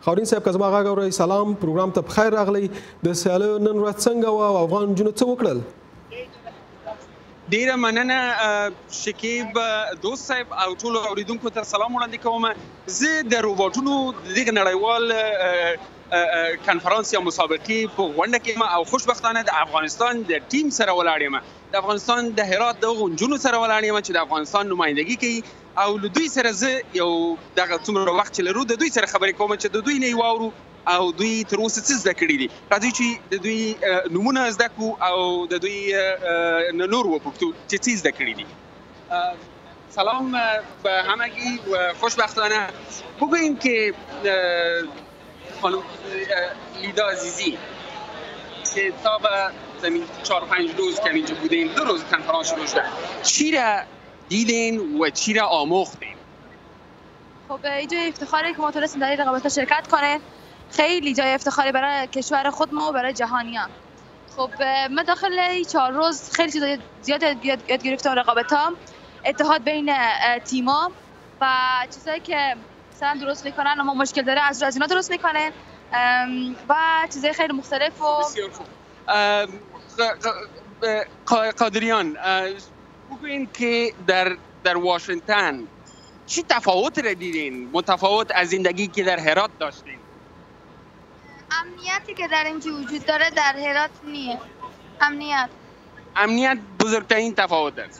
خاورین صاحب که زما غږ اورئ سلام، پروګرام ته بخیر راغلی. د سیالیو نن ورځ څنګه وه او افغان نجونو څه وکړل؟ ډیره مننه شکیب دوست صاحب او ټولو اوریدونکو ته سلام وړاندې کوم. زه د روبوټونو دغه نړیوال کنفرانس یا مسابقې په غونډه کې او خوشبختانه د افغانستان د ټیم سره ولاړ یم. د افغانستان د هرات د نجونو سره ولاړ یم چې د افغانستان نمایندګي کوي او له دوی سره زه یو دغه څومره وخت چې لرو د دوی سره خبرې کوم چې د دوی نه واورو او دوی تر اوسه څه زده کړي دي. راځئ چې د دوی نومونه زده کړو او د دوی نه نور وپوښتو چې څه زده کړي دي. سلام به همگی و خوشبختانه بگوییم که خانم لیدا عزیزی که تا به زمین 4-5 روز که اینجا بودیم 2 روز کنفرانس شروع شده، چی را دیدین و چی را آموختین؟ خب اینجا افتخاره که ما تونستیم در این رقابت‌ها شرکت کنیم. خیلی جای افتخاری برای کشور خودمون و برای جهانیان. خب ما داخل 4 روز خیلی چیز زیاد یاد گرفتم. رقابت‌ها، اتحاد بین تیم‌ها و چیزایی که مثلا درست میکنن اما مشکل داره از اینا درست میکنن و چیزای خیلی مختلف. و بسیار خوب. قادریان، بگوین که در واشنگتن چی تفاوت را دیدین متفاوت از زندگی که در هرات داشتین؟ امنیتی که در اینجا وجود داره در هرات نیست. امنیت بزرگترین تفاوت است.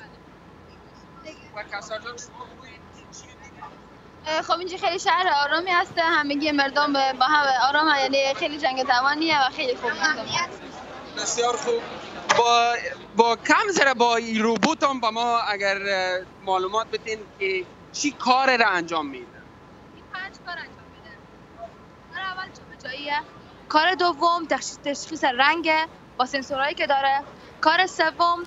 خب اینجا خیلی شهر آرامی هست، همگی مردم با هم آرام، یعنی خیلی جنگ توانیه و خیلی خوب. بسیار خوب. با کم ذره با این روبوت هم با ما اگر معلومات بدین که چی کار را انجام میده؟ 5 کار انجام میده. کار اول جابجاییه. کار دوم تشخیص رنگ با سنسورهایی که داره. کار سوم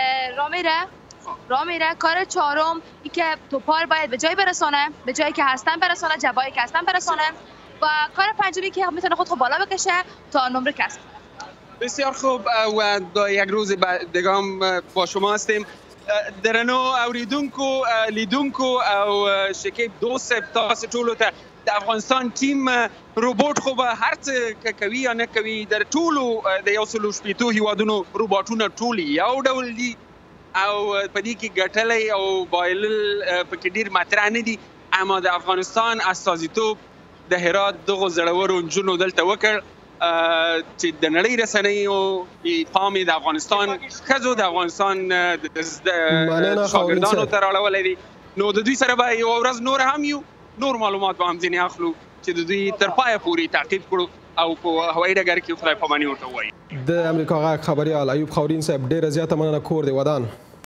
راه میره. کار چهارم ای که توپا رو باید به جای برسونه، به جایی که هستن برسونه، جبایی که هستن برسونه. و کار پنجمی که میتونه خودش بالا بکشه تا نمره کسب. بسیار خوب. و یک روز دیگه با شما هستیم. درنو اوریدونکو لیدونکو او شکیب دوست تاسو ټولو ته د افغانستان ټیم روبوټ خو به هر څه کوي یا نه کوي، در ټولو د 160 هیوادونو روبوټونه ټول یو ډول دي او په دې کې ګټلې او بایلل پکې ډېر مطرح نه دي. اما د افغانستان استازیتوب د هرات دغو زړورو نجونو دلته وکړ چې د نړۍ رسنیو پام د افغانستان ښځو د افغانستان شاګردانو ته راړولی دی. نو د دوی سره به یوه ورځ نور هم یو نور معلومات به هم ځینې اخلو چې د دوی تر پایه پورې تعقیب کړو او په هوایي ډګر کې خدای پاماني ورته ووایي. د امریکا غږ خبریال ایوب خاورین صاحب ډېره زیاته مننه. کور دې ودان.